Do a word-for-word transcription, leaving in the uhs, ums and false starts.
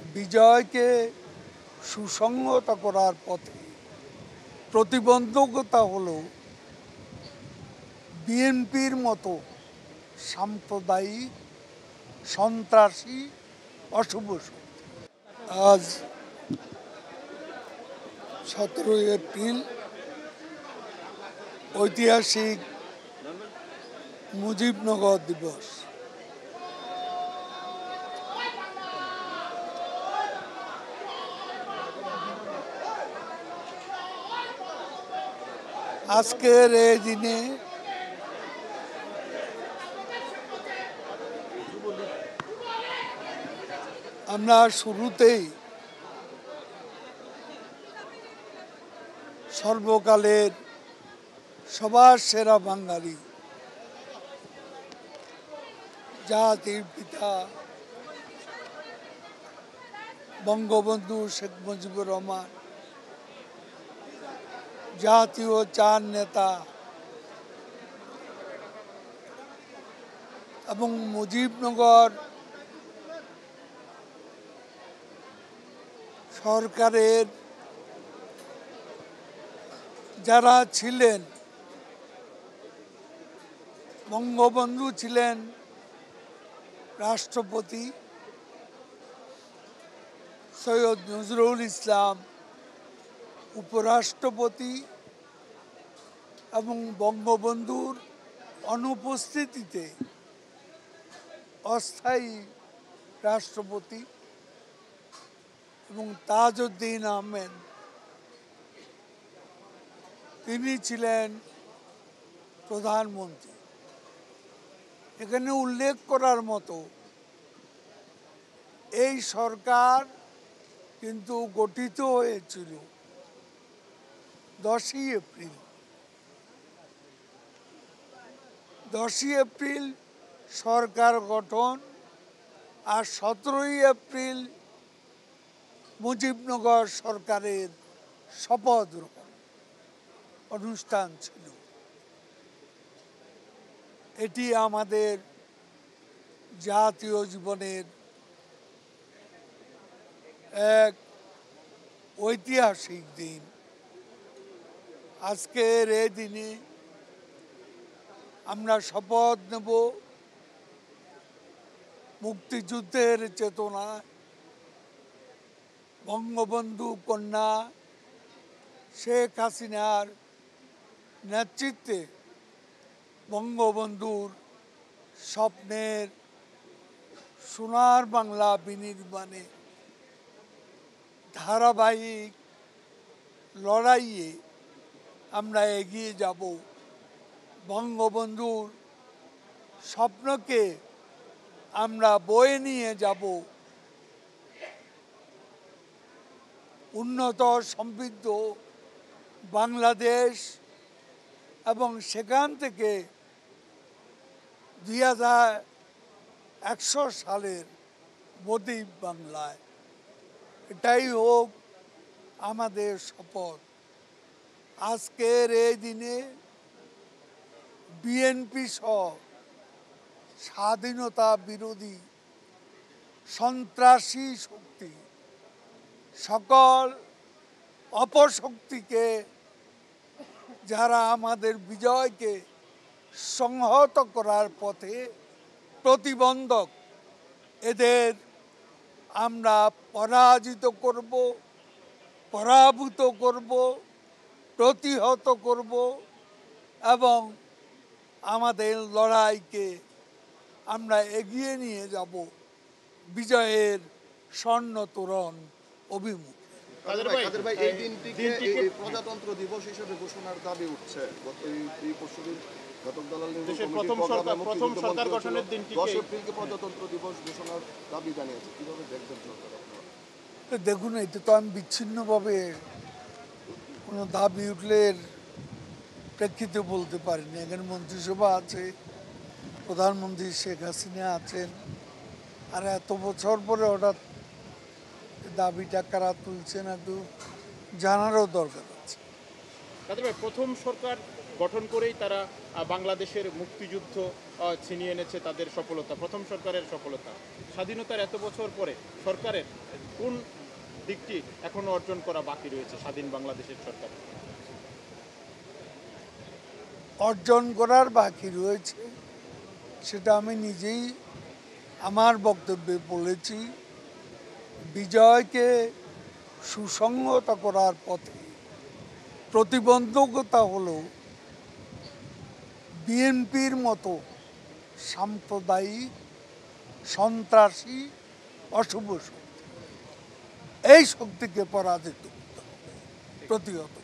বিজয়কে সুসংহত করার পথে প্রতিবন্ধকতা হলো বিএনপির মতো সাম্প্রদায়িক সন্ত্রাসী অশুভ শক্তি। আজ সতেরোই এপ্রিল ঐতিহাসিক মুজিবনগর দিবস। আজকের এই দিনে আমরা শুরুতেই সর্বকালের সবার সেরা বাঙালি জাতির পিতা বঙ্গবন্ধু শেখ মুজিবুর রহমান, জাতীয় চার নেতা এবং মুজিবনগর সরকারের যারা ছিলেন, বঙ্গবন্ধু ছিলেন রাষ্ট্রপতি, সৈয়দ নজরুল ইসলাম উপরাষ্ট্রপতি এবং বঙ্গবন্ধুর অনুপস্থিতিতে অস্থায়ী রাষ্ট্রপতি এবং তাজউদ্দিন আহমেদ তিনি ছিলেন প্রধানমন্ত্রী। এখানে উল্লেখ করার মতো এই সরকার কিন্তু গঠিত হয়েছিল দশই এপ্রিল। দশই এপ্রিল সরকার গঠন আর সতেরোই এপ্রিল মুজিবনগর সরকারের শপথ গ্রহণ অনুষ্ঠান ছিল। এটি আমাদের জাতীয় জীবনের এক ঐতিহাসিক দিন। আজকের এই দিনে আমরা শপথ নেব মুক্তিযুদ্ধের চেতনা, বঙ্গবন্ধু কন্যা শেখ হাসিনার নেতৃত্বে বঙ্গবন্ধুর স্বপ্নের সোনার বাংলা বিনির্মাণে ধারাবাহিক লড়াইয়ে আমরা এগিয়ে যাব। বঙ্গবন্ধুর স্বপ্নকে আমরা বয়ে নিয়ে যাব উন্নত সমৃদ্ধ বাংলাদেশ এবং সেখান থেকে দুই হাজার একশো সালের বদ্বীপ বাংলায়। এটাই হোক আমাদের শপথ। আজকের এই দিনে বিএনপি সহ স্বাধীনতা বিরোধী সন্ত্রাসী শক্তি সকল অপশক্তিকে, যারা আমাদের বিজয়কে সংহত করার পথে প্রতিবন্ধক, এদের আমরা পরাজিত করব, পরাভূত করব, প্রতিহত করব এবং আমাদের লড়াইকে আমরা এগিয়ে নিয়ে যাব বিজয়ের স্বর্ণ তোরণ অভিমুখে। এই দিনটিকে প্রজাতন্ত্র দিবস হিসেবে ঘোষণার দাবি উঠছে। প্রজাতন্ত্র দিবস ঘোষণার দাবি জানিয়েছে, কিভাবে দেখবেন সরকার? দেখুন, এটা তো আমি বিচ্ছিন্নভাবে কোনো দাবি উঠলের প্রেক্ষিতে বলতে পারিনি। এখানে মন্ত্রিসভা আছে, প্রধানমন্ত্রী শেখ হাসিনা আছেন, আর এত বছর পরে হঠাৎ দাবিটা কারা তুলছেন একটু জানারও দরকার আছে। প্রথম সরকার গঠন করেই তারা আহ, বাংলাদেশের মুক্তিযুদ্ধ আহ, ছিনিয়ে এনেছে তাদের সফলতা, প্রথম সরকারের সফলতা। স্বাধীনতার এত বছর পরে সরকারের কোন দিকটি এখনো অর্জন করা বাকি রয়েছে স্বাধীন বাংলাদেশের সরকার? অর্জন করার বাকি রয়েছে সেটা আমি নিজেই আমার বক্তব্যে বলেছি। বিজয়কে সুসংহত করার পথে প্রতিবন্ধকতা হলো বিএনপির মতো সাম্প্রদায়িক সন্ত্রাসী অশুভ শক্তি। এই শক্তিকে পরাজিত করতে হবে প্রতিহত